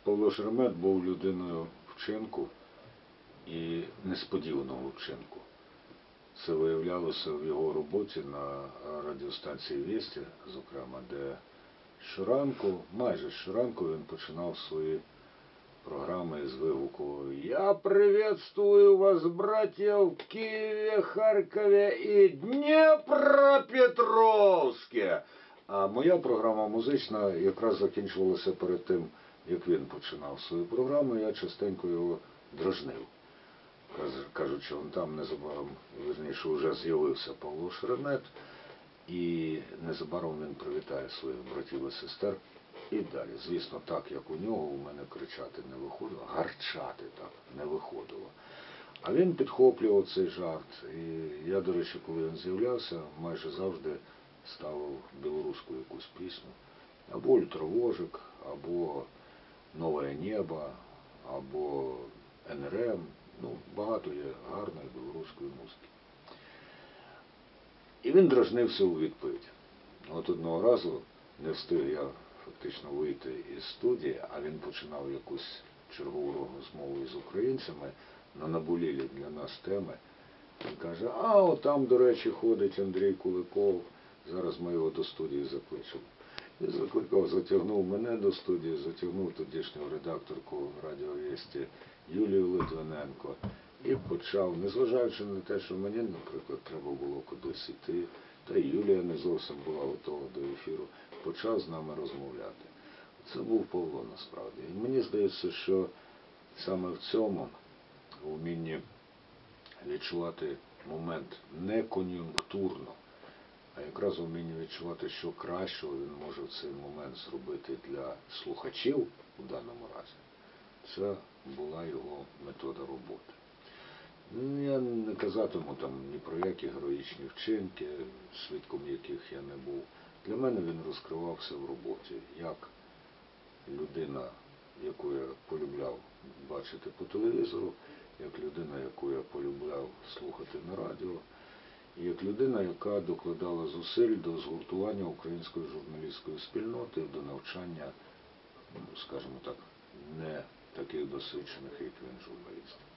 Павло Шеремет був людиною вчинку і несподіваного вчинку. Це виявлялося в його роботі на радіостанції «Вєсті», зокрема, де щоранку, майже щоранку він починав свої програми з вигуку «Я приветствую вас, братья, в Києві, Харкові і Дніпропетровське». А моя програма музична якраз закінчувалася перед тим, як він починав свою програму. Я частенько його дражнив. Кажучи, он там незабаром, вірніше, вже з'явився Павло Шеремет, і незабаром він привітає своїх братів і сестер. І далі, звісно, так, як у нього, у мене кричати не виходило, гарчати так не виходило. А він підхоплював цей жарт. І я, до речі, коли він з'являвся, майже завжди ставив білоруську якусь пісню. Або «Ультравожик», або «Нове небо», або НРМ. Ну, багато є гарної білоруської музики. І він дражнився у відповідь. От одного разу не встиг я фактично вийти із студії, а він починав якусь чергову розмову із українцями на наболілі для нас теми. Він каже, а от там, до речі, ходить Андрій Куликов, зараз ми його до студії закличемо. І закликав, затягнув мене до студії, затягнув тодішню редакторку Радіо Вєсті Юлію Литвиненко і почав, незважаючи на те, що мені, наприклад, треба було кудись йти, та й Юлія не зовсім була готова до ефіру, почав з нами розмовляти. Це був Павло, насправді. І мені здається, що саме в цьому вмінні відчувати момент не кон'юнктурно, а якраз вміння відчувати, що кращого він може в цей момент зробити для слухачів у даному разі. Це була його метода роботи. Я не казатиму там ні про які героїчні вчинки, свідком яких я не був. Для мене він розкривався в роботі, як людина, яку я полюбляв бачити по телевізору, як людина, яку я полюбляв слухати на радіо, і як людина, яка докладала зусиль до згуртування української журналістської спільноти, до навчання, скажімо так, не таких досвідчених, як він, журналістів.